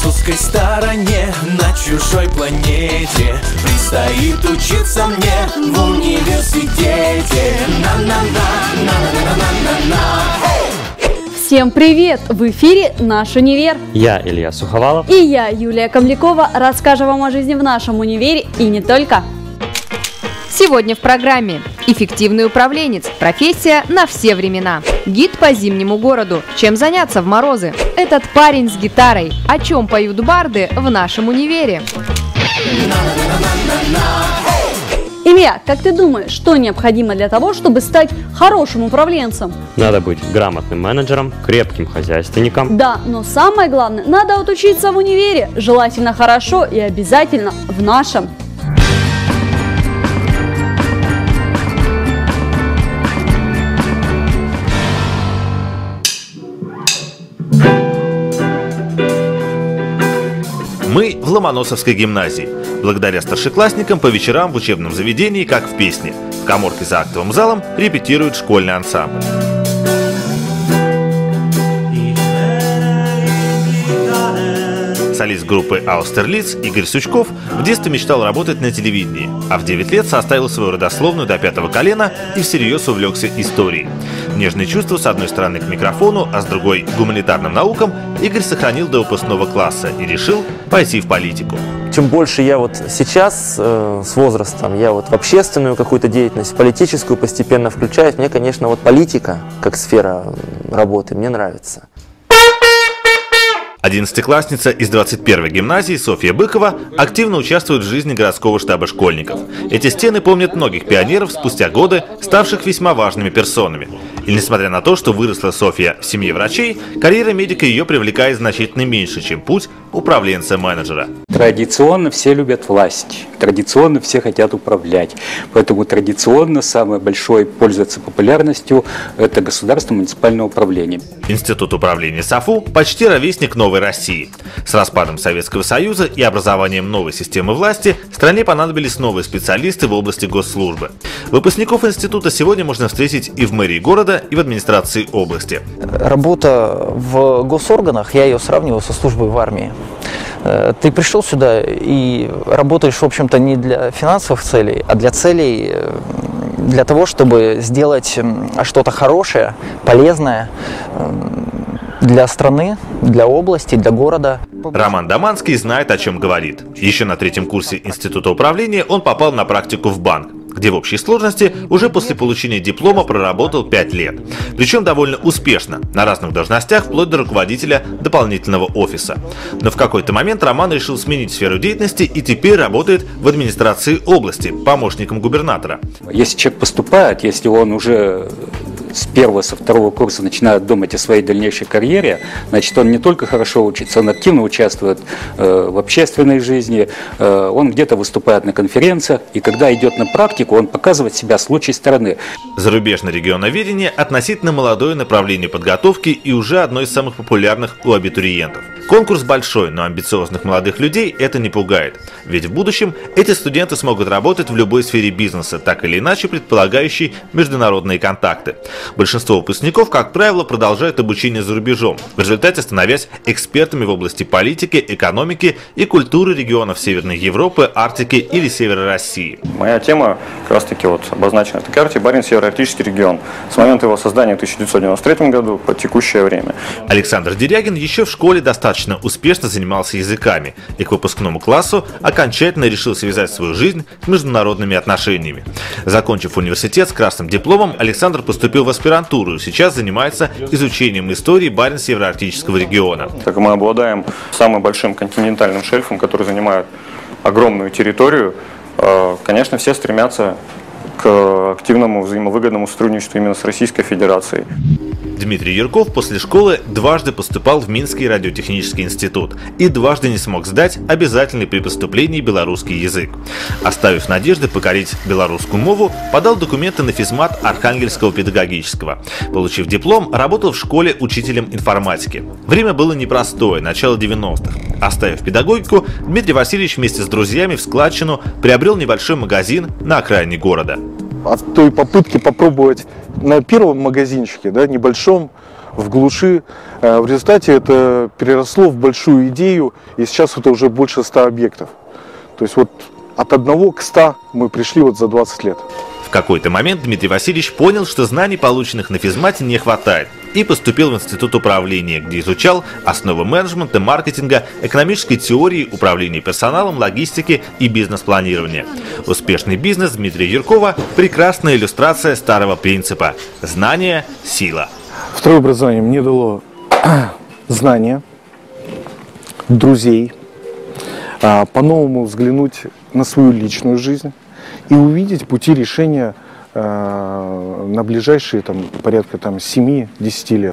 французской стороне, на чужой планете. Предстоит учиться мне в университете. Всем привет! В эфире «Наш универ». Я Илья Суховалов. И я, Юлия Комлякова, расскажем вам о жизни в нашем универе и не только. Сегодня в программе «Эффективный управленец. Профессия на все времена». Гид по зимнему городу. Чем заняться в морозы? Этот парень с гитарой. О чем поют барды в нашем универе? Илья, как ты думаешь, что необходимо для того, чтобы стать хорошим управленцем? Надо быть грамотным менеджером, крепким хозяйственником. Да, но самое главное, надо отучиться в универе. Желательно хорошо и обязательно в нашем. Мы в Ломоносовской гимназии. Благодаря старшеклассникам по вечерам в учебном заведении, как в песне. В каморке за актовым залом репетирует школьный ансамбль. Солист группы «Аустерлиц» Игорь Сучков в детстве мечтал работать на телевидении, а в 9 лет составил свою родословную до 5-го колена и всерьез увлекся историей. Нежные чувства с одной стороны к микрофону, а с другой к гуманитарным наукам Игорь сохранил до выпускного класса и решил пойти в политику. Чем больше я вот сейчас с возрастом, я вот в общественную какую-то деятельность, политическую постепенно включаюсь, мне, конечно, вот политика как сфера работы мне нравится. 11-классница из 21-й гимназии Софья Быкова активно участвует в жизни городского штаба школьников. Эти стены помнят многих пионеров спустя годы, ставших весьма важными персонами. И несмотря на то, что выросла Софья в семье врачей, карьера медика ее привлекает значительно меньше, чем путь управленца-менеджера. Традиционно все любят власть, традиционно все хотят управлять. Поэтому традиционно самое большое пользуется популярностью – это государственное муниципальное управление. Институт управления САФУ почти ровесник новой России. С распадом Советского Союза и образованием новой системы власти стране понадобились новые специалисты в области госслужбы. Выпускников института сегодня можно встретить и в мэрии города, и в администрации области. Работа в госорганах, я ее сравниваю со службой в армии. Ты пришел сюда и работаешь, в общем-то, не для финансовых целей, а для целей, для того, чтобы сделать что-то хорошее, полезное для страны, для области, для города. Роман Даманский знает, о чем говорит. Еще на 3-м курсе Института управления он попал на практику в банк, где в общей сложности уже после получения диплома проработал 5 лет. Причем довольно успешно, на разных должностях, вплоть до руководителя дополнительного офиса. Но в какой-то момент Роман решил сменить сферу деятельности и теперь работает в администрации области, помощником губернатора. Если человек поступает, если он уже с 1-го, со 2-го курса начинает думать о своей дальнейшей карьере, значит, он не только хорошо учится, он активно участвует в общественной жизни, он где-то выступает на конференциях, и когда идет на практику, он показывает себя с лучшей стороны. Зарубежное регионоведение – относительно молодое направление подготовки и уже одно из самых популярных у абитуриентов. Конкурс большой, но амбициозных молодых людей это не пугает. Ведь в будущем эти студенты смогут работать в любой сфере бизнеса, так или иначе предполагающей международные контакты. Большинство выпускников, как правило, продолжают обучение за рубежом, в результате становясь экспертами в области политики, экономики и культуры регионов Северной Европы, Арктики или Севера России. Моя тема как раз таки вот обозначена на этой карте Баренц-Североарктический регион с момента его создания в 1993 году по текущее время. Александр Дерягин еще в школе достаточно успешно занимался языками и к выпускному классу окончательно решил связать свою жизнь с международными отношениями. Закончив университет с красным дипломом, Александр поступил в аспирантуру и сейчас занимается изучением истории Баренц-Североарктического региона. Так как мы обладаем самым большим континентальным шельфом, который занимает огромную территорию, конечно, все стремятся к активному взаимовыгодному сотрудничеству именно с Российской Федерацией. Дмитрий Юрков после школы дважды поступал в Минский радиотехнический институт и дважды не смог сдать обязательный при поступлении белорусский язык. Оставив надежды покорить белорусскую мову, подал документы на физмат Архангельского педагогического. Получив диплом, работал в школе учителем информатики. Время было непростое, начало 90-х. Оставив педагогику, Дмитрий Васильевич вместе с друзьями в складчину приобрел небольшой магазин на окраине города. От той попытки попробовать на первом магазинчике, да, небольшом, в глуши. В результате это переросло в большую идею, и сейчас это уже больше 100 объектов. То есть вот от 1 к 100 мы пришли вот за 20 лет. В какой-то момент Дмитрий Васильевич понял, что знаний, полученных на физмате, не хватает, и поступил в Институт управления, где изучал основы менеджмента, маркетинга, экономической теории, управления персоналом, логистики и бизнес-планирования. Успешный бизнес Дмитрия Юркова – прекрасная иллюстрация старого принципа «знание – сила». Второе образование мне дало знания, друзей, по-новому взглянуть на свою личную жизнь и увидеть пути решения на ближайшие порядка 7-10 лет.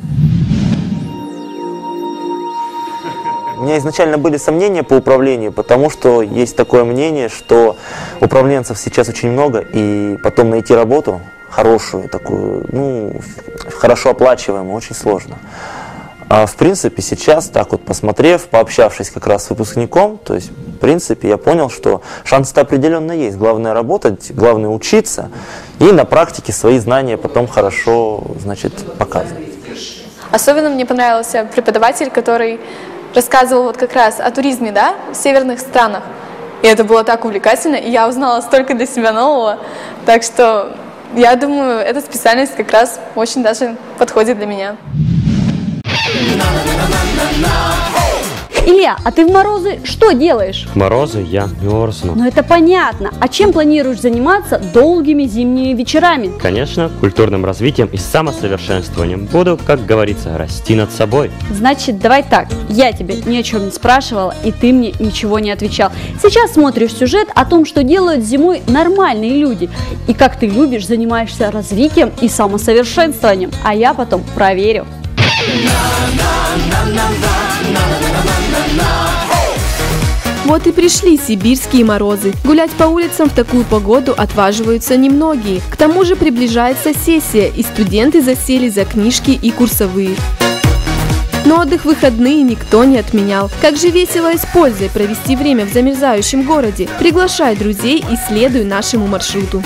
У меня изначально были сомнения по управлению, потому что есть такое мнение, что управленцев сейчас очень много, и потом найти работу хорошую, такую, хорошо оплачиваемую, очень сложно. А в принципе сейчас, так вот посмотрев, пообщавшись как раз с выпускником, то есть в принципе я понял, что шансы-то определенно есть. Главное работать, главное учиться и на практике свои знания потом хорошо, показывать. Особенно мне понравился преподаватель, который рассказывал вот как раз о туризме, в северных странах. И это было так увлекательно, и я узнала столько для себя нового. Так что я думаю, эта специальность как раз очень даже подходит для меня. Илья, а ты в морозы что делаешь? В морозы я мерзну. Ну это понятно. А чем планируешь заниматься долгими зимними вечерами? Конечно, культурным развитием и самосовершенствованием. Буду, как говорится, расти над собой. Значит, давай так. Я тебе ни о чем не спрашивала, и ты мне ничего не отвечал. Сейчас смотришь сюжет о том, что делают зимой нормальные люди. И как ты любишь, занимаешься развитием и самосовершенствованием. А я потом проверю. Вот и пришли сибирские морозы. Гулять по улицам в такую погоду отваживаются немногие. К тому же приближается сессия, и студенты засели за книжки и курсовые. Но отдых в выходные никто не отменял. Как же весело и с пользой провести время в замерзающем городе. Приглашай друзей и следуй нашему маршруту.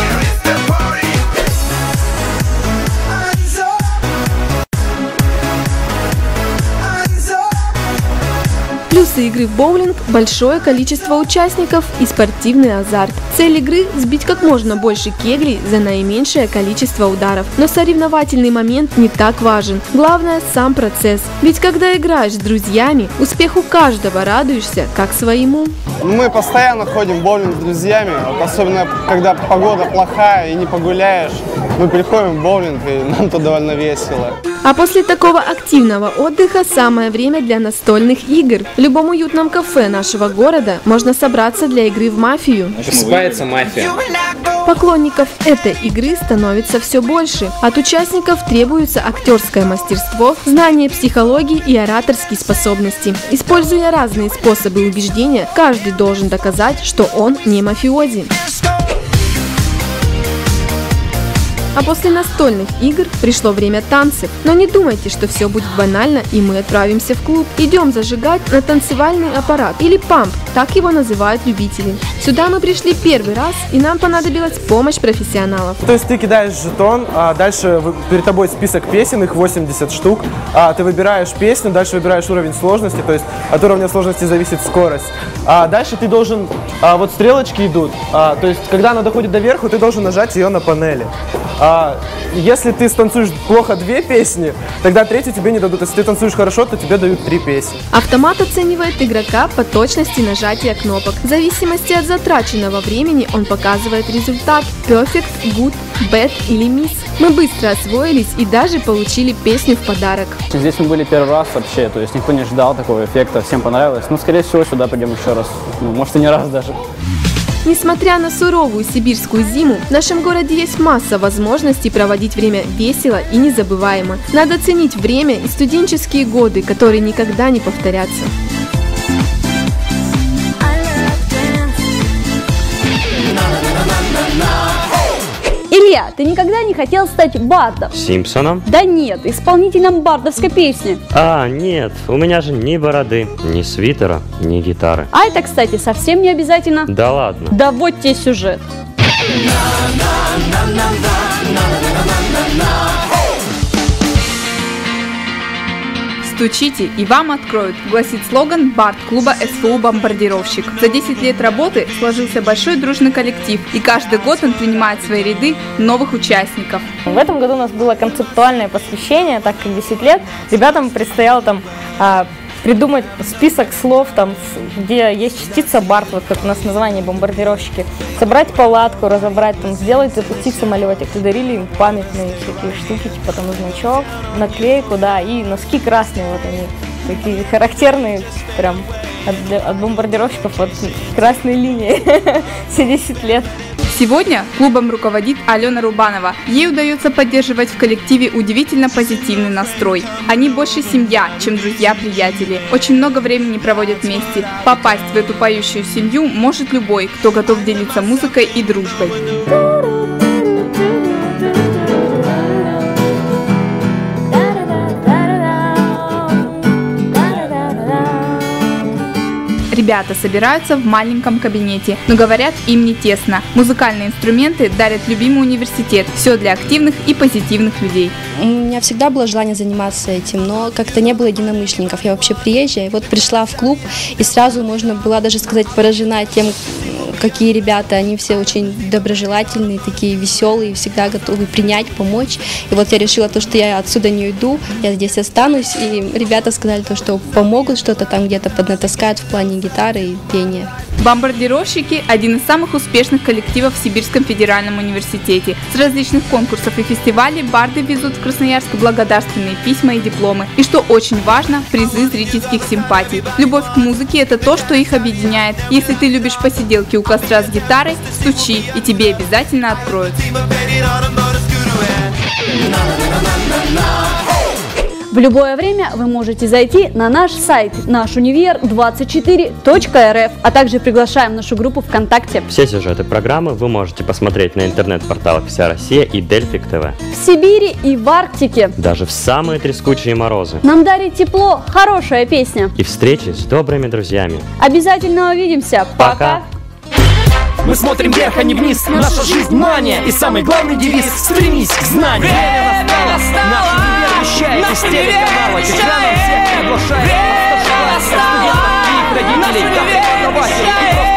Плюсы игры в боулинг – большое количество участников и спортивный азарт. Цель игры – сбить как можно больше кеглей за наименьшее количество ударов. Но соревновательный момент не так важен. Главное – сам процесс. Ведь когда играешь с друзьями, успеху каждого радуешься как своему. Мы постоянно ходим в боулинг с друзьями, особенно когда погода плохая и не погуляешь. Мы приходим в боулинг, и нам тут довольно весело. А после такого активного отдыха самое время для настольных игр. В любом уютном кафе нашего города можно собраться для игры в мафию. Называется мафия. Поклонников этой игры становится все больше. От участников требуется актерское мастерство, знание психологии и ораторские способности. Используя разные способы убеждения, каждый должен доказать, что он не мафиози. А после настольных игр пришло время танцев. Но не думайте, что все будет банально, и мы отправимся в клуб. Идем зажигать на танцевальный аппарат, или памп, так его называют любители. Сюда мы пришли первый раз, и нам понадобилась помощь профессионалов. То есть ты кидаешь жетон, а дальше перед тобой список песен, их 80 штук. Ты выбираешь песню, дальше выбираешь уровень сложности, то есть от уровня сложности зависит скорость. А дальше ты должен, вот стрелочки идут, то есть когда она доходит до верху, ты должен нажать ее на панели. Если ты станцуешь плохо 2 песни, тогда 3-ю тебе не дадут. Если ты танцуешь хорошо, то тебе дают 3 песни. Автомат оценивает игрока по точности нажатия кнопок. В зависимости от затраченного времени он показывает результат Perfect, Good, Bad или Miss. Мы быстро освоились и даже получили песню в подарок. Здесь мы были первый раз вообще, то есть никто не ждал такого эффекта, всем понравилось. Но скорее всего сюда пойдем еще раз, может и не раз даже. Несмотря на суровую сибирскую зиму, в нашем городе есть масса возможностей проводить время весело и незабываемо. Надо ценить время и студенческие годы, которые никогда не повторятся. Илья, ты никогда не хотел стать бардом? Симпсоном? Да нет, исполнителем бардовской песни. Нет, у меня же ни бороды, ни свитера, ни гитары. А это, кстати, совсем не обязательно. Да ладно. Да вот тебе сюжет. Стучите, и вам откроют, гласит слоган бард-клуба СФУ «Бомбардировщик». За 10 лет работы сложился большой дружный коллектив, и каждый год он принимает в свои ряды новых участников. В этом году у нас было концептуальное посвящение, так как 10 лет ребятам предстояло там придумать список слов, там, где есть частица бард, вот как у нас название бомбардировщики, собрать палатку, разобрать, там, сделать, запустить самолетик. И дарили им памятные всякие штуки, типа там значок, наклейку, да, и носки красные, вот они такие характерные, прям от бомбардировщиков, от красной линии, все 10 лет. Сегодня клубом руководит Алена Рубанова. Ей удается поддерживать в коллективе удивительно позитивный настрой. Они больше семья, чем друзья-приятели. Очень много времени проводят вместе. Попасть в эту поющую семью может любой, кто готов делиться музыкой и дружбой. Ребята собираются в маленьком кабинете, но говорят, им не тесно. Музыкальные инструменты дарят любимый университет. Все для активных и позитивных людей. У меня всегда было желание заниматься этим, но как-то не было единомышленников. Я вообще приезжая. Вот пришла в клуб, и сразу можно было даже сказать поражена тем, какие ребята. Они все очень доброжелательные, такие веселые, всегда готовы принять, помочь. И вот я решила то, что я отсюда не уйду, я здесь останусь. И ребята сказали то, что помогут, что-то там где-то поднатаскают в плане гитары и пения. Бомбардировщики – один из самых успешных коллективов в Сибирском федеральном университете. С различных конкурсов и фестивалей барды везут в Красноярск благодарственные письма и дипломы. И что очень важно – призы зрительских симпатий. Любовь к музыке – это то, что их объединяет. Если ты любишь посиделки у костра с гитарой, стучи, и тебе обязательно откроют. В любое время вы можете зайти на наш сайт nashunivер24.rf, а также приглашаем нашу группу ВКонтакте. Все сюжеты программы вы можете посмотреть на интернет-порталах «Вся Россия» и Дельфик ТВ. В Сибири и в Арктике. Даже в самые трескучие морозы. Нам дарит тепло хорошая песня. И встречи с добрыми друзьями. Обязательно увидимся. Пока! Мы смотрим вверх, а не вниз. Наша жизнь мания. И самый главный девиз — стремись к знанию. Время настало. Наш универ вещает из телеканалов. Экраном всех приглашает. Время настало. Студентов и их родителей, преподавателей и